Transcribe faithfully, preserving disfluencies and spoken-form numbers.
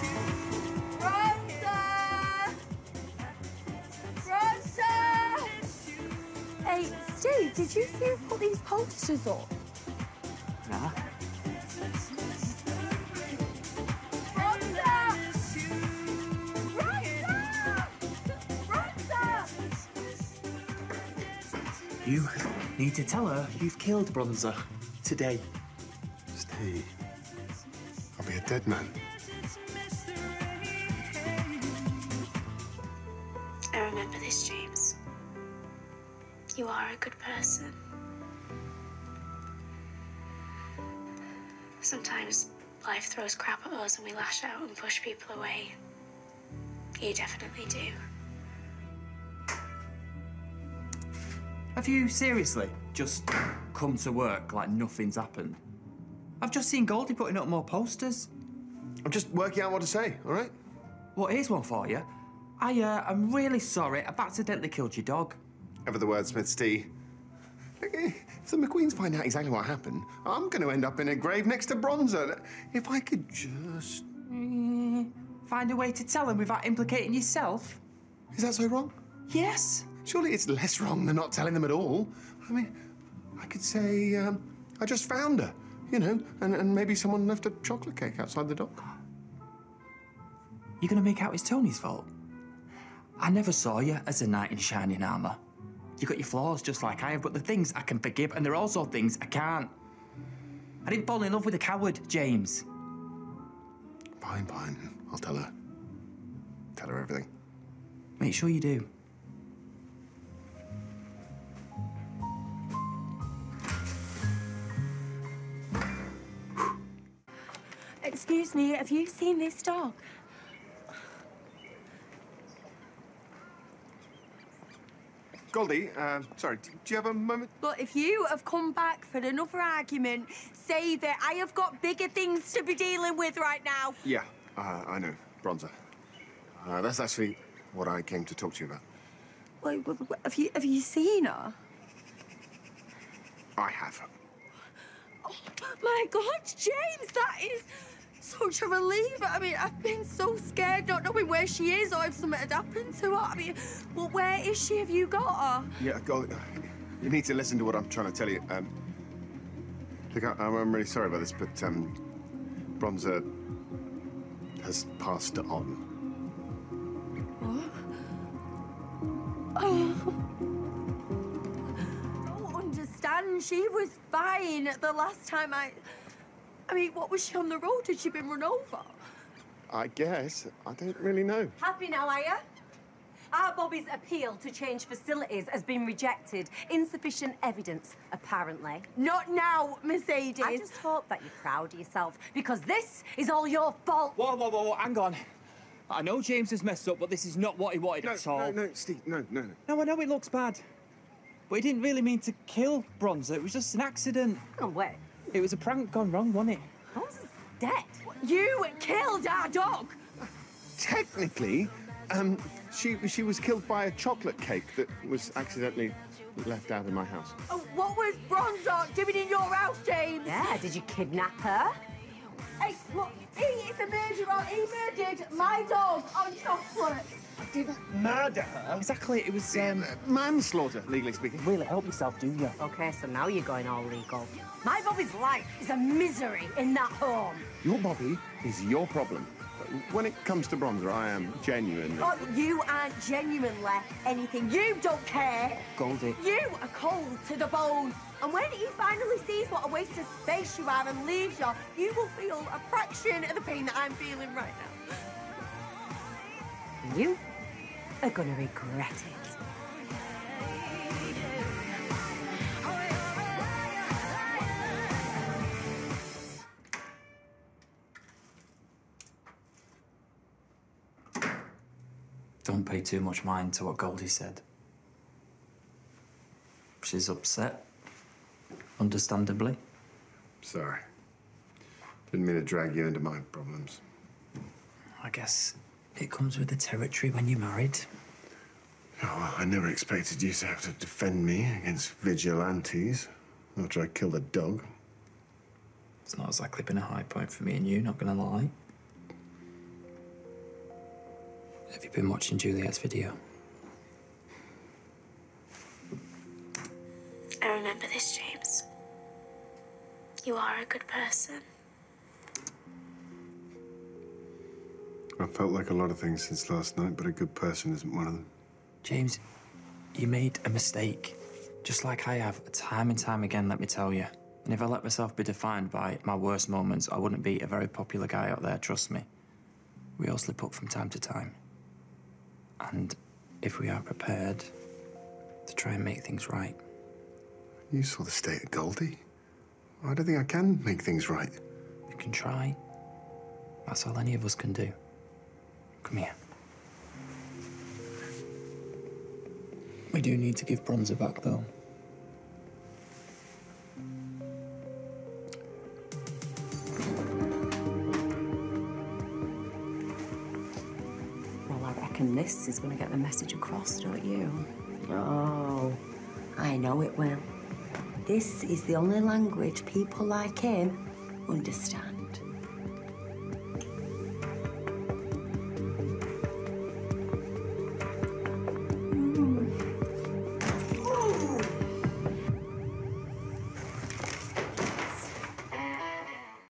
Hey, Steve, did you see who put these posters up? Nah. You need to tell her you've killed Bronzer today. Steve, I'll be a dead man. I remember this, James. You are a good person. Sometimes life throws crap at us and we lash out and push people away. You definitely do. Have you seriously just come to work like nothing's happened? I've just seen Goldie putting up more posters. I'm just working out what to say, all right? Well, here's one for you. I, uh, I'm really sorry. I've accidentally killed your dog. Ever the wordsmith, Steve. Look, if the McQueens find out exactly what happened, I'm going to end up in a grave next to Bronzer. If I could just... Mm, find a way to tell him without implicating yourself? Is that so wrong? Yes. Surely it's less wrong than not telling them at all. I mean, I could say, um, I just found her, you know, and, and maybe someone left a chocolate cake outside the dock. You're going to make out it's Tony's fault? I never saw you as a knight in shining armour. You got your flaws just like I have, but the things I can forgive, and there are also things I can't. I didn't fall in love with a coward, James. Fine, fine. I'll tell her. Tell her everything. Make sure you do. Excuse me, have you seen this dog? Goldie, uh, sorry, do you have a moment? But if you have come back for another argument, say that I have got bigger things to be dealing with right now. Yeah, uh, I know. Bronzer. Uh, that's actually what I came to talk to you about. Wait, wait, wait, have you, have you seen her? I have. Oh, my God, James, that is such a relief. I mean, I've been so scared not knowing where she is or if something had happened to her. I mean, well, where is she? Have you got her? Yeah, Goldie, you need to listen to what I'm trying to tell you. Um, look, I, I'm really sorry about this, but um, Bronzer has passed on. What? Oh. I don't understand. She was fine the last time I... I mean, what was she on the road? Had she been run over? I guess. I don't really know. Happy now, are you? Our Bobby's appeal to change facilities has been rejected. Insufficient evidence, apparently. Not now, Mercedes. I just hope that you're proud of yourself, because this is all your fault. Whoa, whoa, whoa, whoa, hang on. I know James has messed up, but this is not what he wanted No, at all. no, no, Steve, no, no, no. No, I know it looks bad, but he didn't really mean to kill Bronzer. It was just an accident. Oh, wait. It was a prank gone wrong, wasn't it? Bronzer's dead. You killed our dog. Technically, um, she she was killed by a chocolate cake that was accidentally left out in my house. Oh, what was Bronzer doing in your house, James? Yeah, did you kidnap her? Hey, look, he is a murderer. He murdered my dog on chocolate. I didn't murder her. Exactly, it was, um... Uh, manslaughter, legally speaking. Really, help yourself, do you? OK, so now you're going all legal. My Bobby's life is a misery in that home. Your Bobby is your problem. When it comes to Bronzer, I am genuine. Oh, you aren't genuinely anything. You don't care. Goldie. You are cold to the bone. And when he finally sees what a waste of space you are and leaves you, you will feel a fraction of the pain that I'm feeling right now. You are gonna regret it. Don't pay too much mind to what Goldie said. She's upset, understandably. Sorry. Didn't mean to drag you into my problems. I guess it comes with the territory when you're married. Oh, well, I never expected you to have to defend me against vigilantes after I killed a dog. It's not exactly been a high point for me and you, not gonna lie. Have you been watching Juliet's video? I remember this, James. You are a good person. I felt like a lot of things since last night, but a good person isn't one of them. James, you made a mistake. Just like I have, time and time again, let me tell you. And if I let myself be defined by my worst moments, I wouldn't be a very popular guy out there, trust me. We all slip up from time to time. And if we are prepared to try and make things right. You saw the state of Goldie. I don't think I can make things right. You can try. That's all any of us can do. Come here. We do need to give Bronzer back, though. Well, I reckon this is going to get the message across, don't you? Oh, I know it will. This is the only language people like him understand.